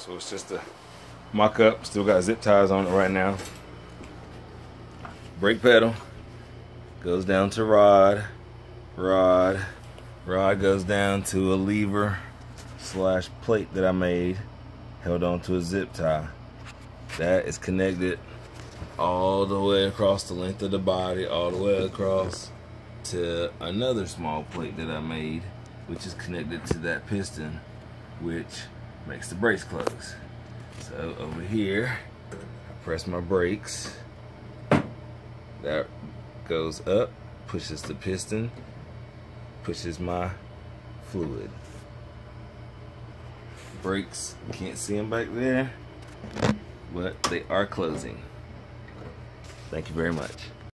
So it's just a mock-up. Still got zip ties on it right now. Brake pedal goes down to rod goes down to a lever slash plate that I made, held on to a zip tie. That is connected all the way across the length of the body, all the way across to another small plate that I made, which is connected to that piston, which makes the brakes close. So over here, I press my brakes. That goes up, pushes the piston, pushes my fluid. Brakes, you can't see them back there, but they are closing. Thank you very much.